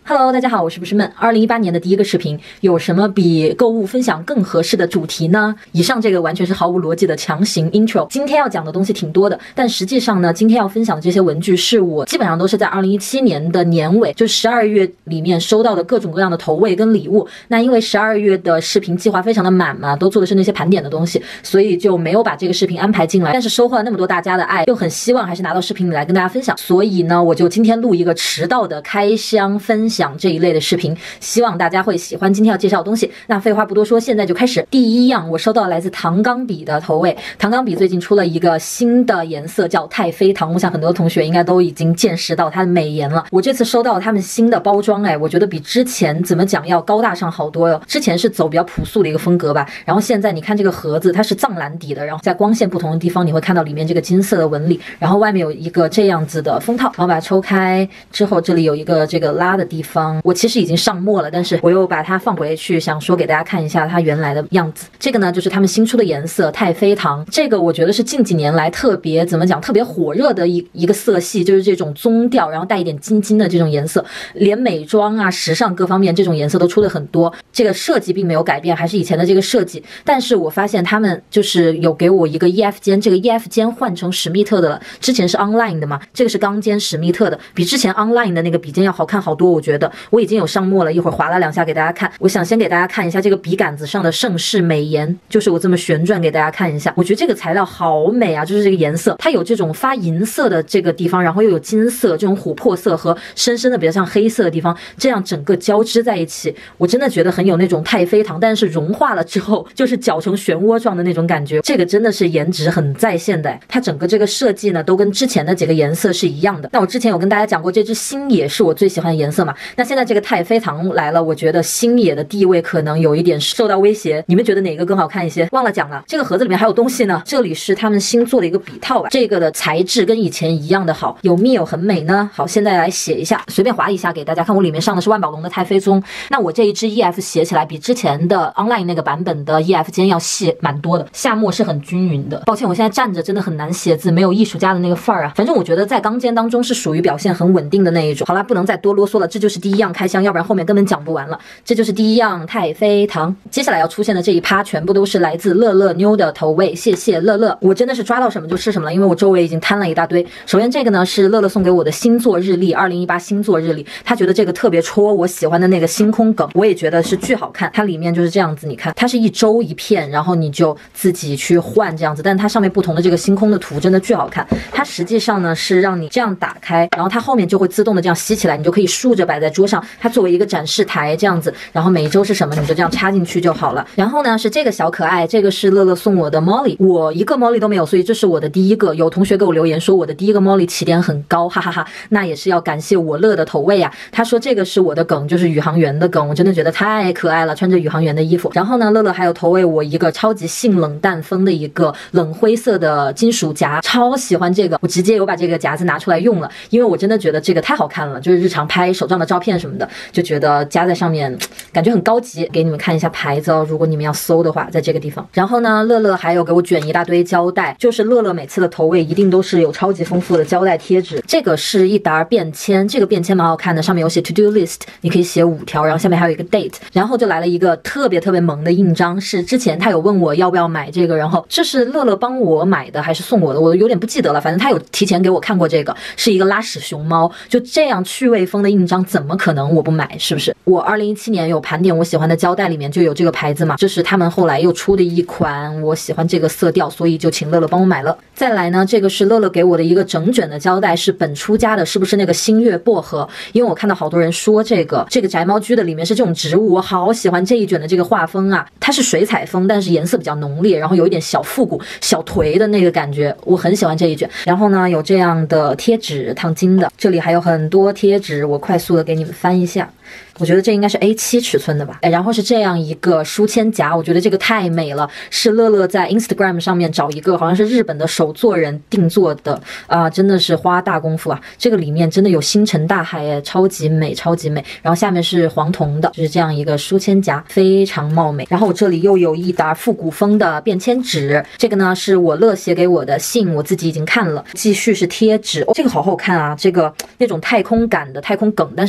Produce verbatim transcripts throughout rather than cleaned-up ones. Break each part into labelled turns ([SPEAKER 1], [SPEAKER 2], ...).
[SPEAKER 1] Hello， 大家好，我是不是闷。二零一八年的第一个视频，有什么比购物分享更合适的主题呢？以上这个完全是毫无逻辑的强行 intro。今天要讲的东西挺多的，但实际上呢，今天要分享的这些文具是我基本上都是在二零一七年的年尾，就十二月里面收到的各种各样的投喂跟礼物。那因为十二月的视频计划非常的满嘛，都做的是那些盘点的东西，所以就没有把这个视频安排进来。但是收获了那么多大家的爱，又很希望还是拿到视频里来跟大家分享，所以呢，我就今天录一个迟到的开箱分享。讲这一类的视频，希望大家会喜欢今天要介绍的东西。那废话不多说，现在就开始。第一样，我收到来自唐钢笔的投喂。唐钢笔最近出了一个新的颜色，叫太妃糖。我想很多同学应该都已经见识到它的美颜了。我这次收到他们新的包装，哎，我觉得比之前怎么讲要高大上好多哟。之前是走比较朴素的一个风格吧，然后现在你看这个盒子，它是藏蓝底的，然后在光线不同的地方，你会看到里面这个金色的纹理，然后外面有一个这样子的封套，然后把它抽开之后，这里有一个这个拉的地方。我其实已经上墨了，但是我又把它放回去，想说给大家看一下它原来的样子。这个呢，就是他们新出的颜色太妃糖。这个我觉得是近几年来特别怎么讲，特别火热的一一个色系，就是这种棕调，然后带一点金金的这种颜色。连美妆啊、时尚各方面这种颜色都出的很多。这个设计并没有改变，还是以前的这个设计。但是我发现他们就是有给我一个 E F 尖，这个 E F 尖换成史密特的了。之前是 online 的嘛，这个是钢尖史密特的，比之前 online 的那个笔尖要好看好多，我觉得。我已经有上墨了，一会儿划了两下给大家看。我想先给大家看一下这个笔杆子上的盛世美颜，就是我这么旋转给大家看一下。我觉得这个材料好美啊，就是这个颜色，它有这种发银色的这个地方，然后又有金色这种琥珀色和深深的比较像黑色的地方，这样整个交织在一起，我真的觉得很有那种太妃糖，但是融化了之后就是搅成漩涡状的那种感觉。这个真的是颜值很在线的，它整个这个设计呢都跟之前的几个颜色是一样的。那我之前有跟大家讲过，这支星野是我最喜欢的颜色嘛，那现在这个太妃糖来了，我觉得星野的地位可能有一点受到威胁。你们觉得哪个更好看一些？忘了讲了，这个盒子里面还有东西呢。这里是他们新做的一个笔套吧，这个的材质跟以前一样的好，有密有很美呢。好，现在来写一下，随便划一下给大家看。我里面上的是万宝龙的太妃棕，那我这一支 E F 写起来比之前的 online 那个版本的 E F 尖要细蛮多的，下墨是很均匀的。抱歉，我现在站着真的很难写字，没有艺术家的那个范儿啊。反正我觉得在钢尖当中是属于表现很稳定的那一种。好啦，不能再多啰嗦了，这就是第一样开箱，要不然后面根本讲不完了。这就是第一样太妃糖。接下来要出现的这一趴全部都是来自乐乐妞的投喂，谢谢乐乐，我真的是抓到什么就是什么了，因为我周围已经摊了一大堆。首先这个呢是乐乐送给我的星座日历，二零一八星座日历，他觉得这个特别戳我喜欢的那个星空梗，我也觉得是巨好看。它里面就是这样子，你看它是一周一片，然后你就自己去换这样子，但它上面不同的这个星空的图真的巨好看。它实际上呢是让你这样打开，然后它后面就会自动的这样吸起来，你就可以竖着摆在桌上，它作为一个展示台这样子，然后每一周是什么你就这样插进去就好了。然后呢是这个小可爱，这个是乐乐送我的 Molly， 我一个 Molly 都没有，所以这是我的第一个。有同学给我留言说我的第一个 Molly 起点很高，哈哈哈哈，那也是要感谢我乐的投喂呀。他说这个是我的梗，就是宇航员的梗，我真的觉得太可爱了，穿着宇航员的衣服。然后呢乐乐还有投喂我一个超级性冷淡风的一个冷灰色的金属夹，超喜欢这个，我直接有把这个夹子拿出来用了，因为我真的觉得这个太好看了，就是日常拍手账的照片什么的，就觉得夹在上面感觉很高级。给你们看一下牌子哦，如果你们要搜的话，在这个地方。然后呢乐乐还有给我卷一大堆胶带，就是乐乐每次的投喂一定都是有超级丰富的胶带贴纸。这个是一沓便签，这个便签蛮好看的，上面有写 to do list， 你可以写五条，然后下面还有一个 date， 然后就来了一个特别特别萌的印章，是之前他有问我要不要买这个，然后这是乐乐帮我买的还是送我的，我有点不记得了，反正他有提前给我看过，这个是一个拉屎熊猫，就这样趣味风的印章怎么可能我不买，是不是？我二零一七年有盘点我喜欢的胶带，里面就有这个牌子嘛，这是他们后来又出的一款，我喜欢这个色调，所以就请乐乐帮我买了。再来呢这个是乐乐给我的一个整卷的胶带，是本初家的，是不是那个星月薄荷？因为我看到好多人说这个这个宅猫居的里面是这种植物，我好喜欢这一卷的这个画风啊，它是水彩风，但是颜色比较浓烈，然后有一点小复古小颓的那个感觉，我很喜欢这一卷。然后呢有这样的贴纸，烫金的，这里还有很多贴纸，我快速的给你们翻一下。我觉得这应该是 A 七 尺寸的吧。然后是这样一个书签夹，我觉得这个太美了，是乐乐在 Instagram 上面找一个好像是日本的手作人定做的啊、呃，真的是花大功夫啊。这个里面真的有星辰大海耶，超级美超级美。然后下面是黄铜的，就是这样一个书签夹，非常貌美。然后我这里又有一沓复古风的便签纸，这个呢是我乐写给我的信，我自己已经看了。继续是贴纸、哦、这个好好看啊，这个那种太空感的太空梗，但是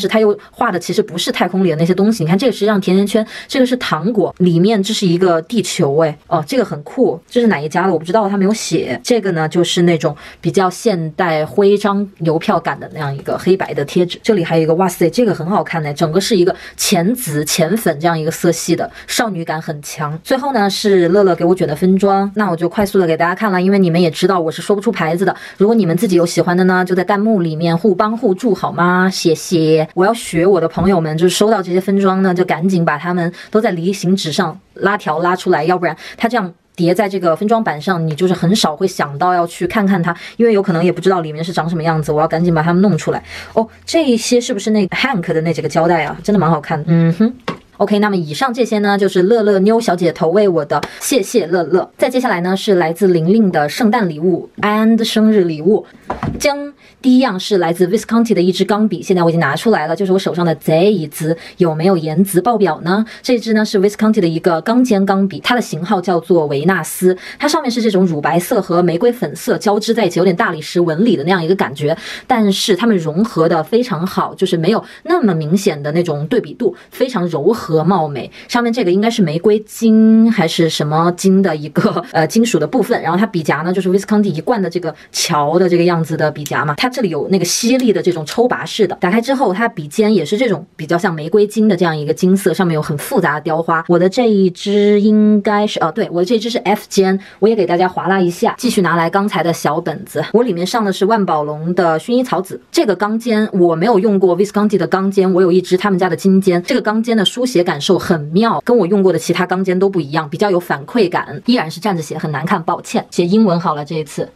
[SPEAKER 1] 是它又画的其实不是太空里的那些东西。你看这个实际上甜甜圈，这个是糖果，里面这是一个地球，哎，哦，这个很酷，这是哪一家的我不知道，它没有写。这个呢就是那种比较现代徽章邮票感的那样一个黑白的贴纸。这里还有一个，哇塞，这个很好看呢，整个是一个浅紫浅粉这样一个色系的，少女感很强。最后呢是乐乐给我卷的分装，那我就快速的给大家看了，因为你们也知道我是说不出牌子的。如果你们自己有喜欢的呢，就在弹幕里面互帮互助好吗？谢谢。我要学我的朋友们，就是收到这些分装呢，就赶紧把它们都在离型纸上拉条拉出来，要不然它这样叠在这个分装板上，你就是很少会想到要去看看它，因为有可能也不知道里面是长什么样子，我要赶紧把它们弄出来。哦，这一些是不是那个 Hank 的那几个胶带啊？真的蛮好看的。嗯哼。OK， 那么以上这些呢，就是乐乐妞小姐投喂我的，谢谢乐乐。再接下来呢，是来自玲玲的圣诞礼物 and 生日礼物。将第一样是来自 Visconti 的一支钢笔，现在我已经拿出来了，就是我手上的这一支，有没有颜值爆表呢？这支呢是 Visconti 的一个钢尖钢笔，它的型号叫做维纳斯，它上面是这种乳白色和玫瑰粉色交织在一起，有点大理石纹理的那样一个感觉，但是它们融合的非常好，就是没有那么明显的那种对比度，非常柔和和貌美。上面这个应该是玫瑰金还是什么金的一个呃金属的部分，然后它笔夹呢就是 Visconti 一贯的这个桥的这个样子的笔夹嘛，它这里有那个犀利的这种抽拔式的，打开之后它笔尖也是这种比较像玫瑰金的这样一个金色，上面有很复杂的雕花。我的这一支应该是哦，对，我的这一支是 F 尖，我也给大家划拉一下，继续拿来刚才的小本子，我里面上的是万宝龙的薰衣草籽，这个钢尖我没有用过 Visconti 的钢尖，我有一支他们家的金尖，这个钢尖的书写感受很妙，跟我用过的其他钢尖都不一样，比较有反馈感，依然是站着写很难看，抱歉，写英文好了这一次。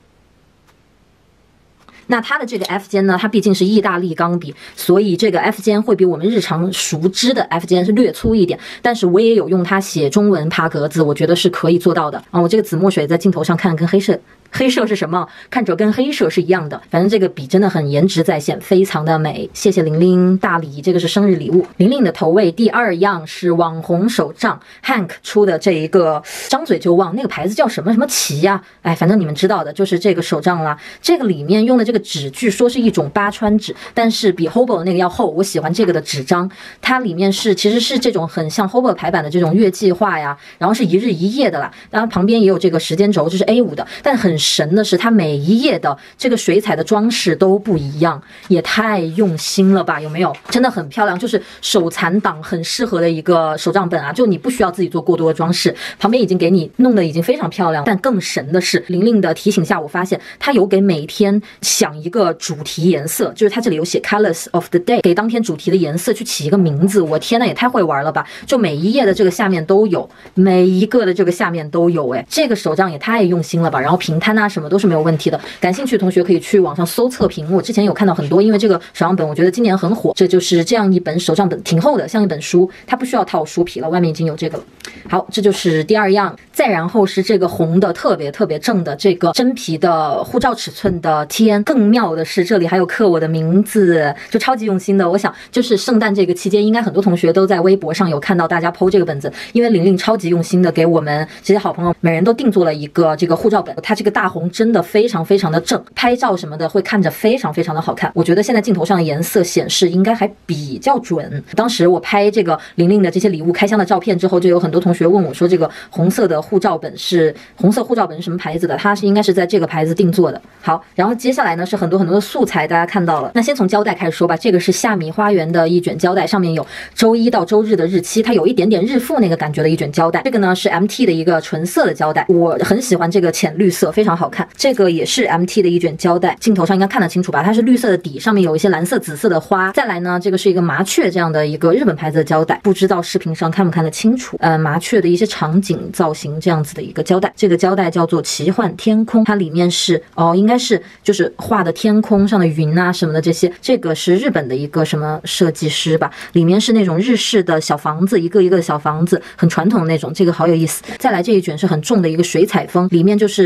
[SPEAKER 1] 那它的这个 F 尖呢，它毕竟是意大利钢笔，所以这个 F 尖会比我们日常熟知的 F 尖是略粗一点，但是我也有用它写中文爬格子，我觉得是可以做到的啊。我这个紫墨水在镜头上看跟黑色黑色是什么？看着跟黑色是一样的，反正这个笔真的很颜值在线，非常的美。谢谢玲玲大礼，这个是生日礼物。玲玲的投喂第二样是网红手账 Hank 出的这一个，张嘴就忘，那个牌子叫什么什么旗呀、啊？哎，反正你们知道的，就是这个手账啦。这个里面用的这个纸，据说是一种八川纸，但是比 Hobo 那个要厚。我喜欢这个的纸张，它里面是其实是这种很像 Hobo 排版的这种月计划呀，然后是一日一夜的啦，然后旁边也有这个时间轴，这是 A 五 的，但很神的是它每一页的这个水彩的装饰都不一样，也太用心了吧，有没有？真的很漂亮，就是手残党很适合的一个手账本啊，就你不需要自己做过多的装饰，旁边已经给你弄得已经非常漂亮。但更神的是玲玲的提醒下，我发现它有给每天想一个主题颜色，就是它这里有写 colors of the day， 给当天主题的颜色去起一个名字，我天呐，也太会玩了吧，就每一页的这个下面都有，每一个的这个下面都有，哎，这个手账也太用心了吧，然后平摊啊什么都是没有问题的。感兴趣的同学可以去网上搜测评，我之前有看到很多，因为这个手账本我觉得今年很火。这就是这样一本手账本，挺厚的，像一本书，它不需要套书皮了，外面已经有这个了。好，这就是第二样。再然后是这个红的特别特别正的这个真皮的护照尺寸的 T N， 更妙的是这里还有刻我的名字，就超级用心的。我想就是圣诞这个期间，应该很多同学都在微博上有看到大家 po 这个本子，因为玲玲超级用心的给我们这些好朋友每人都定做了一个这个护照本，它这个大红真的非常非常的正，拍照什么的会看着非常非常的好看。我觉得现在镜头上的颜色显示应该还比较准。当时我拍这个玲玲的这些礼物开箱的照片之后，就有很多同学问我说，这个红色的护照本是红色护照本是什么牌子的？它是应该是在这个牌子定做的。好，然后接下来呢是很多很多的素材，大家看到了。那先从胶带开始说吧，这个是夏米花园的一卷胶带，上面有周一到周日的日期，它有一点点日复那个感觉的一卷胶带。这个呢是 M T 的一个纯色的胶带，我很喜欢这个浅绿色，非常好看。这个也是 M T 的一卷胶带，镜头上应该看得清楚吧？它是绿色的底，上面有一些蓝色、紫色的花。再来呢，这个是一个麻雀这样的一个日本牌子的胶带，不知道视频上看不看得清楚？呃，麻雀的一些场景造型这样子的一个胶带，这个胶带叫做奇幻天空，它里面是哦，应该是就是画的天空上的云啊什么的这些。这个是日本的一个什么设计师吧？里面是那种日式的小房子，一个一个的小房子，很传统的那种，这个好有意思。再来这一卷是很重的一个水彩风，里面就是吊着的一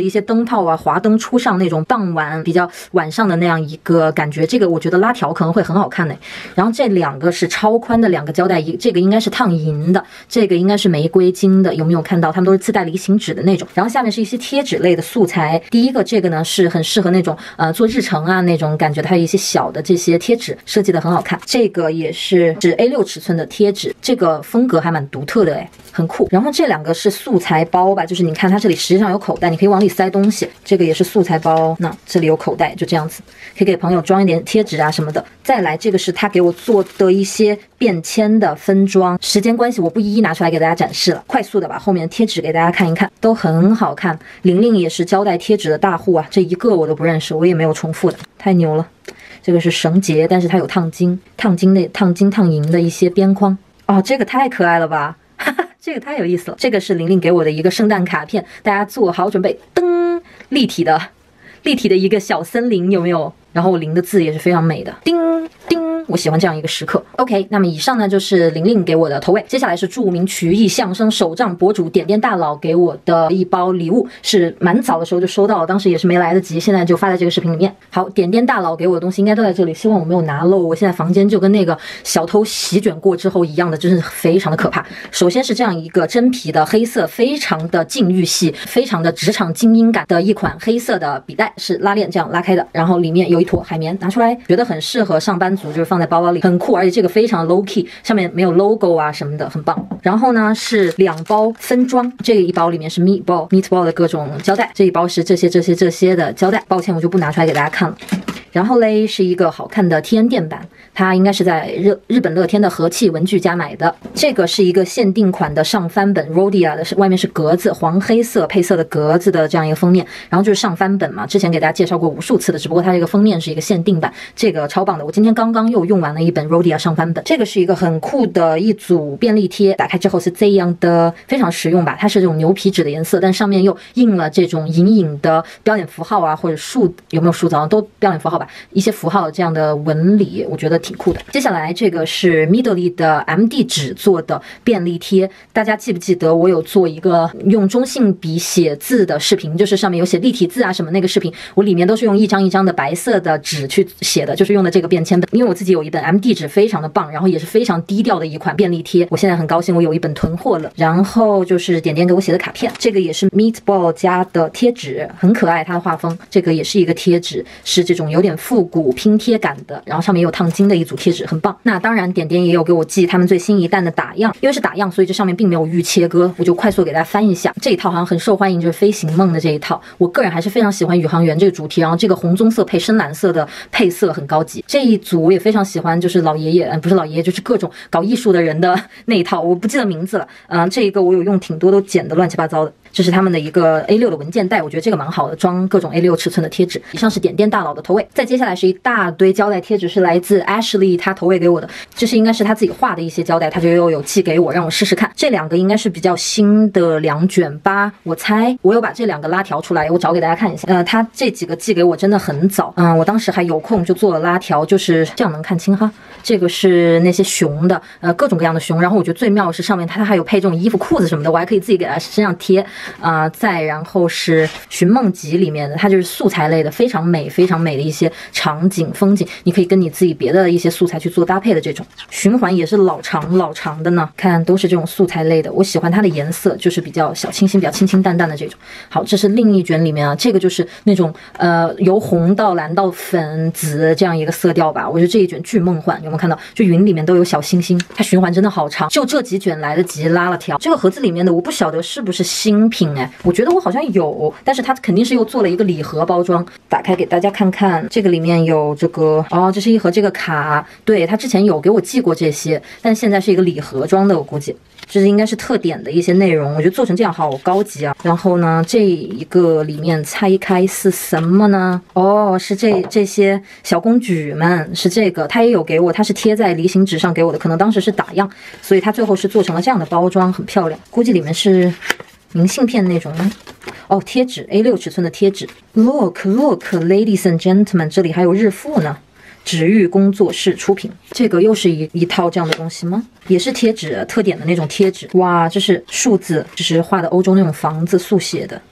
[SPEAKER 1] 一些灯泡啊，华灯初上那种傍晚比较晚上的那样一个感觉，这个我觉得拉条可能会很好看的。然后这两个是超宽的两个胶带，一这个应该是烫银的，这个应该是玫瑰金的，有没有看到？它们都是自带离型纸的那种。然后下面是一些贴纸类的素材，第一个这个呢是很适合那种呃做日程啊那种感觉，它有一些小的这些贴纸设计的很好看。这个也是是 A 六 尺寸的贴纸，这个风格还蛮独特的哎，很酷。然后这两个是素材包吧，就是你看它这里实际上有口袋，你可以往里塞东西。这个也是素材包，那这里有口袋，就这样子，可以给朋友装一点贴纸啊什么的。再来这个是他给我做的一些便签的分装，时间关系我不一一拿出来给大家展示了，快速的把后面贴纸给大家看一看，都很好看。玲玲也是胶带贴纸的大户啊，这一个我都不认识，我也没有重复的，太牛了。这个是绳结，但是它有烫金、烫金的、烫金、烫银的一些边框。哦，这个太可爱了吧！哈哈，这个太有意思了。这个是玲玲给我的一个圣诞卡片，大家做好准备，噔，立体的，立体的一个小森林，有没有？然后零的字也是非常美的，叮叮，我喜欢这样一个时刻。OK， 那么以上呢就是玲玲给我的投喂，接下来是著名曲艺相声手账博主点点大佬给我的一包礼物，是蛮早的时候就收到了，当时也是没来得及，现在就发在这个视频里面。好，点点大佬给我的东西应该都在这里，希望我没有拿漏。我现在房间就跟那个小偷席卷过之后一样的，真是非常的可怕。首先是这样一个真皮的黑色，非常的禁欲系，非常的职场精英感的一款黑色的笔袋，是拉链这样拉开的，然后里面有一坨海绵，拿出来觉得很适合上班族，就是放在包包里很酷，而且这个非常 low key， 上面没有 logo 啊什么的，很棒。然后呢是两包分装，这一包里面是 meatball meatball 的各种胶带，这一包是这些这些这些的胶带，抱歉我就不拿出来给大家看了。然后嘞是一个好看的 T N 垫板，它应该是在日日本乐天的和气文具家买的。这个是一个限定款的上翻本 Rhodia 的，是外面是格子，黄黑色配色的格子的这样一个封面，然后就是上翻本嘛，之前给大家介绍过无数次的，只不过它这个封面是一个限定版，这个超棒的。我今天刚刚又用完了一本 Rhodia 上翻本，这个是一个很酷的一组便利贴，打开之后是这样的，非常实用吧，它是这种牛皮纸的颜色，但上面又印了这种隐隐的标点符号啊，或者树有没有树藻都标点符号吧，一些符号这样的纹理，我觉得挺酷的。接下来这个是 Midori 的 M D 纸做的便利贴，大家记不记得我有做一个用中性笔写字的视频，就是上面有写立体字啊什么那个视频，我里面都是用一张一张的白色的纸去写的，就是用的这个便签本，因为我自己有一本 M D 纸非常的棒，然后也是非常低调的一款便利贴，我现在很高兴我有一本囤货了。然后就是点点给我写的卡片，这个也是 Meatball 家的贴纸，很可爱，它的画风，这个也是一个贴纸，是这种有点复古拼贴感的，然后上面有烫金的一组贴纸，很棒。那当然点点也有给我寄他们最新一弹的打样，因为是打样所以这上面并没有预切割，我就快速给大家翻一下。这一套好像很受欢迎，就是飞行梦的这一套，我个人还是非常喜欢宇航员这个主题，然后这个红棕色配深蓝色的配色很高级。这一组我也非常喜欢，就是老爷爷嗯不是老爷爷，就是各种搞艺术的人的那一套，我不记得名字了，嗯、呃，这一个我有用挺多都剪的乱七八糟的，这是他们的一个 A 六 的文件袋，我觉得这个蛮好的，装各种 A 六 尺寸的贴纸。以上是点点大佬的投喂，再接下来是一大堆胶带贴纸，是来自 Ashley 他投喂给我的，这是应该是他自己画的一些胶带，他就又有寄给我让我试试看。这两个应该是比较新的两卷吧，我猜。我有把这两个拉条出来，我找给大家看一下。呃，他这几个寄给我真的很早，嗯，我当时还有空就做了拉条，就是这样能看清哈。这个是那些熊的，呃，各种各样的熊。然后我觉得最妙的是上面它还有配这种衣服、裤子什么的，我还可以自己给它身上贴。啊、呃，再然后是《寻梦集》里面的，它就是素材类的，非常美、非常美的一些场景、风景，你可以跟你自己别的一些素材去做搭配的这种。循环也是老长老长的呢，看都是这种素材类的。我喜欢它的颜色，就是比较小清新、比较清清淡淡的这种。好，这是另一卷里面啊，这个就是那种呃由红到蓝到粉紫这样一个色调吧。我觉得这一卷巨梦幻，有没有看到？就云里面都有小星星，它循环真的好长。就这几卷来得及拉了条。这个盒子里面的我不晓得是不是新品哎，我觉得我好像有，但是它肯定是又做了一个礼盒包装。打开给大家看看，这个里面有这个哦，这是一盒这个卡，对，他之前有给我寄过这些，但现在是一个礼盒装的，我估计。这应该是特点的一些内容，我觉得做成这样好高级啊。然后呢，这一个里面拆开是什么呢？哦，是这这些小公举们，是这个，他也有给我，他是贴在离型纸上给我的，可能当时是打样，所以他最后是做成了这样的包装，很漂亮。估计里面是明信片那种呢。哦，贴纸 A 六 尺寸的贴纸 ，Look Look Ladies and Gentlemen， 这里还有日付呢。纸玉工作室出品，这个又是一一套这样的东西吗？也是贴纸，特点的那种贴纸。哇，这是数字，这是画的欧洲那种房子速写的，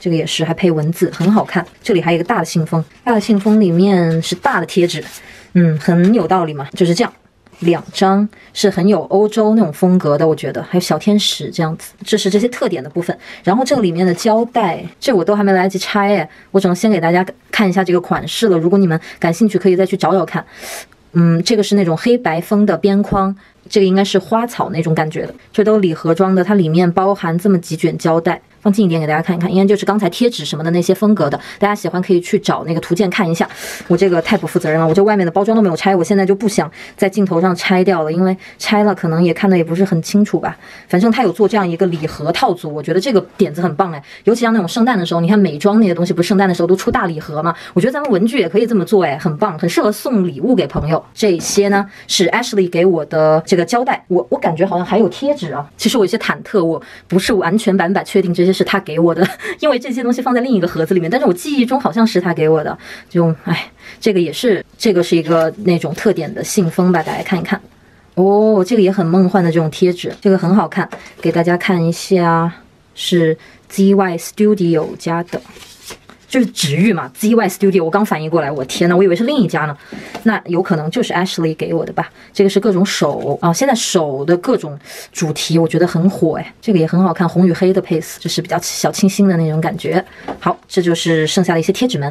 [SPEAKER 1] 这个也是还配文字，很好看。这里还有一个大的信封，大的信封里面是大的贴纸，嗯，很有道理嘛，就是这样。两张是很有欧洲那种风格的，我觉得还有小天使这样子，这是这些特点的部分。然后这个里面的胶带，这我都还没来得及拆哎，我只能先给大家看一下这个款式了。如果你们感兴趣，可以再去找找看。嗯，这个是那种黑白风的边框，这个应该是花草那种感觉的。这都礼盒装的，它里面包含这么几卷胶带。放近一点给大家看一看，应该就是刚才贴纸什么的那些风格的，大家喜欢可以去找那个图鉴看一下。我这个太不负责任了，我这外面的包装都没有拆，我现在就不想在镜头上拆掉了，因为拆了可能也看得也不是很清楚吧。反正他有做这样一个礼盒套组，我觉得这个点子很棒哎，尤其像那种圣诞的时候，你看美妆那些东西，不是圣诞的时候都出大礼盒吗？我觉得咱们文具也可以这么做哎，很棒，很适合送礼物给朋友。这些呢是 Ashley 给我的这个胶带，我我感觉好像还有贴纸啊。其实我有些忐忑，我不是完全百分百确定这些是他给我的，因为这些东西放在另一个盒子里面，但是我记忆中好像是他给我的。就哎，这个也是，这个是一个那种特点的信封吧，大家看一看。哦，这个也很梦幻的这种贴纸，这个很好看，给大家看一下，是 Z Y Studio 家的。就是指玉嘛 ，Z Y Studio， 我刚反应过来，我天呐，我以为是另一家呢，那有可能就是 Ashley 给我的吧。这个是各种手啊，现在手的各种主题，我觉得很火哎，这个也很好看，红与黑的配色，就是比较小清新的那种感觉。好，这就是剩下的一些贴纸们。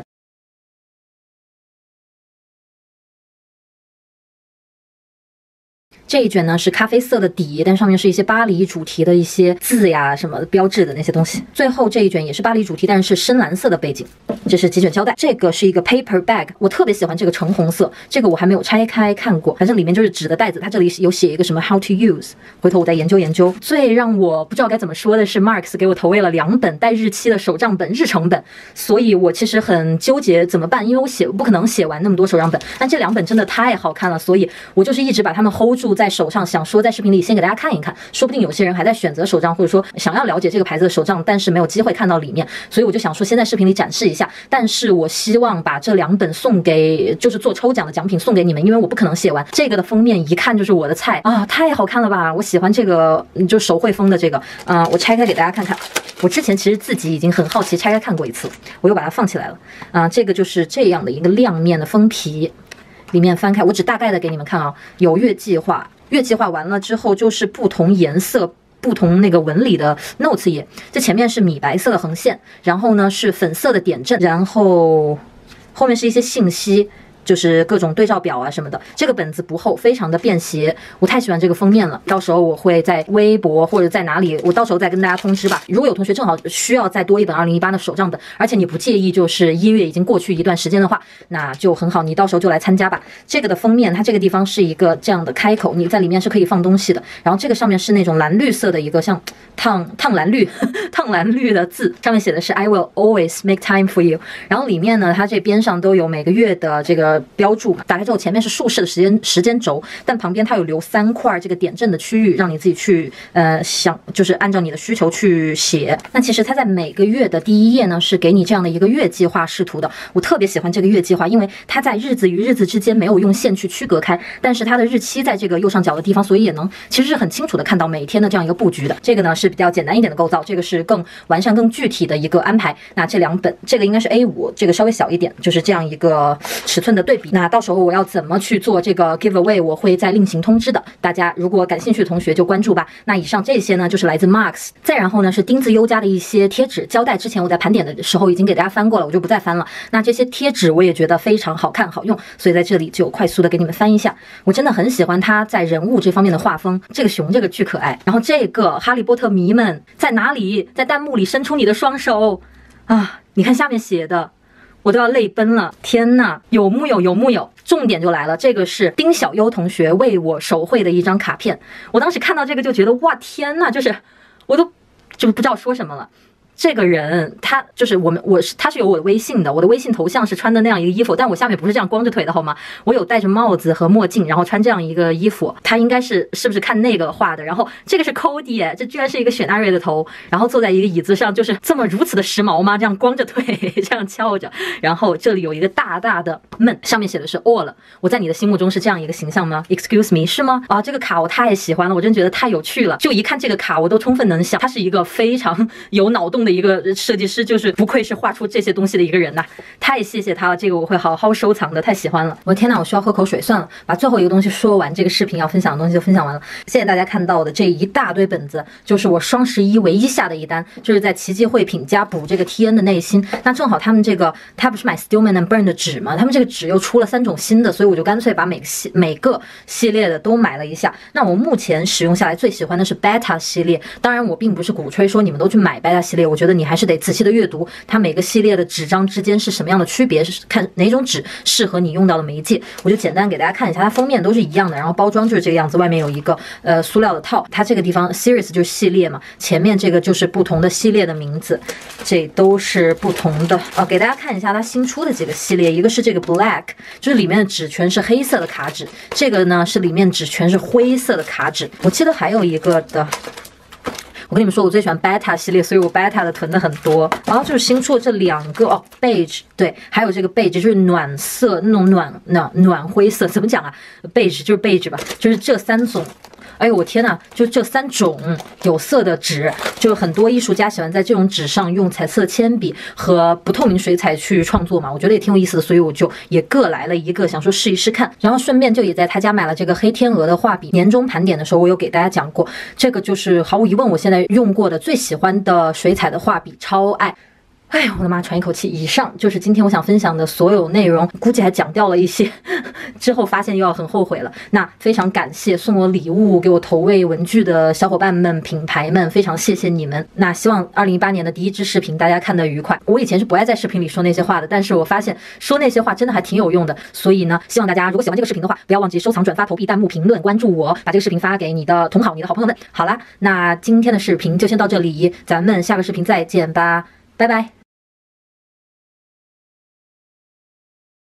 [SPEAKER 1] 这一卷呢是咖啡色的底，但上面是一些巴黎主题的一些字呀什么标志的那些东西。最后这一卷也是巴黎主题，但是深蓝色的背景。这是几卷胶带，这个是一个 paper bag， 我特别喜欢这个橙红色，这个我还没有拆开看过，反正里面就是纸的袋子，它这里有写一个什么 how to use， 回头我再研究研究。最让我不知道该怎么说的是 Marks 给我投喂了两本带日期的手账本日程本，所以我其实很纠结怎么办，因为我写不可能写完那么多手账本，但这两本真的太好看了，所以我就是一直把它们 hold 住在手上，想说在视频里先给大家看一看，说不定有些人还在选择手账，或者说想要了解这个牌子的手账，但是没有机会看到里面，所以我就想说先在视频里展示一下。但是我希望把这两本送给，就是做抽奖的奖品送给你们，因为我不可能写完。这个的封面一看就是我的菜啊，太好看了吧！我喜欢这个，就手绘风的这个，啊、呃，我拆开给大家看看。我之前其实自己已经很好奇，拆开看过一次，我又把它放起来了。啊、呃，这个就是这样的一个亮面的封皮，里面翻开，我只大概的给你们看啊，有月计划。月计划完了之后就是不同颜色不同那个纹理的 notes 页，这前面是米白色的横线，然后呢是粉色的点阵，然后后面是一些信息，就是各种对照表啊什么的。这个本子不厚，非常的便携，我太喜欢这个封面了。到时候我会在微博或者在哪里，我到时候再跟大家通知吧。如果有同学正好需要再多一本二零一八的手账本，而且你不介意就是一月已经过去一段时间的话，那就很好，你到时候就来参加吧。这个的封面，它这个地方是一个这样的开口，你在里面是可以放东西的。然后这个上面是那种蓝绿色的一个像烫烫蓝绿烫蓝绿的字，上面写的是 I will always make time for you。然后里面呢，它这边上都有每个月的这个标注，打开之后前面是竖式的时间时间轴，但旁边它有留三块这个点阵的区域，让你自己去呃想，就是按照你的需求去写。那其实它在每个月的第一页呢，是给你这样的一个月计划视图的。我特别喜欢这个月计划，因为它在日子与日子之间没有用线去区隔开，但是它的日期在这个右上角的地方，所以也能其实是很清楚的看到每天的这样一个布局的。这个呢是比较简单一点的构造，这个是更完善更具体的一个安排。那这两本，这个应该是 A 五， 这个稍微小一点，就是这样一个尺寸的对比。那到时候我要怎么去做这个 giveaway， 我会再另行通知的。大家如果感兴趣的同学就关注吧。那以上这些呢就是来自 Marks， 再然后呢是丁字优家的一些贴纸胶带，之前我在盘点的时候已经给大家翻过了，我就不再翻了。那这些贴纸我也觉得非常好看好用，所以在这里就快速的给你们翻一下。我真的很喜欢它在人物这方面的画风，这个熊这个巨可爱。然后这个哈利波特迷们在哪里？在弹幕里伸出你的双手啊！你看下面写的，我都要泪奔了，天呐，有木有有木有。重点就来了，这个是丁小优同学为我手绘的一张卡片。我当时看到这个就觉得哇天呐，就是我都就不知道说什么了。这个人他就是我们，我是他是有我的微信的，我的微信头像是穿的那样一个衣服，但我下面不是这样光着腿的好吗？我有戴着帽子和墨镜，然后穿这样一个衣服。他应该是是不是看那个画的？然后这个是 Cody， 哎，这居然是一个雪纳瑞的头，然后坐在一个椅子上，就是这么如此的时髦吗？这样光着腿这样翘着，然后这里有一个大大的闷，上面写的是 all。我在你的心目中是这样一个形象吗 ？Excuse me， 是吗？啊，这个卡我太喜欢了，我真觉得太有趣了。就一看这个卡，我都充分能想，它是一个非常有脑洞的一个设计师，就是不愧是画出这些东西的一个人呐、啊，太谢谢他了，这个我会好好收藏的，太喜欢了。我天呐，我需要喝口水，算了，把最后一个东西说完，这个视频要分享的东西就分享完了。谢谢大家看到的这一大堆本子，就是我双十一唯一下的一单，就是在奇迹绘品家补这个 T N 的内心。那正好他们这个他不是买 Stillman and Burn 的纸吗？他们这个纸又出了三种新的，所以我就干脆把每个系每个系列的都买了一下。那我目前使用下来最喜欢的是 Beta 系列，当然我并不是鼓吹说你们都去买 Beta 系列，我觉得你还是得仔细的阅读它每个系列的纸张之间是什么样的区别，是看哪种纸适合你用到的媒介。我就简单给大家看一下，它封面都是一样的，然后包装就是这个样子，外面有一个呃塑料的套，它这个地方 series 就是系列嘛，前面这个就是不同的系列的名字，这都是不同的啊。给大家看一下它新出的几个系列，一个是这个 Black， 就是里面的纸全是黑色的卡纸，这个呢是里面纸全是灰色的卡纸。我记得还有一个的。我跟你们说，我最喜欢 Beta 系列，所以我 Beta 的囤的很多。然后就是新出的这两个哦 ，Beige， 对，还有这个 Beige 就是暖色那种暖暖暖灰色，怎么讲啊 ？Beige 就是 Beige 吧，就是这三种。哎呦我天呐，就这三种有色的纸，就很多艺术家喜欢在这种纸上用彩色铅笔和不透明水彩去创作嘛，我觉得也挺有意思的，所以我就也各来了一个，想说试一试看。然后顺便就也在他家买了这个黑天鹅的画笔，年终盘点的时候我有给大家讲过，这个就是毫无疑问我现在用过的最喜欢的水彩的画笔，超爱。哎呀，我的妈！喘一口气。以上就是今天我想分享的所有内容，估计还讲掉了一些，之后发现又要很后悔了。那非常感谢送我礼物、给我投喂文具的小伙伴们、品牌们，非常谢谢你们。那希望二零一八年的第一支视频大家看得愉快。我以前是不爱在视频里说那些话的，但是我发现说那些话真的还挺有用的。所以呢，希望大家如果喜欢这个视频的话，不要忘记收藏、转发、投币、弹幕、评论、关注我，把这个视频发给你的同好、你的好朋友们。好啦，那今天的视频就先到这里，咱们下个视频再见吧，拜拜。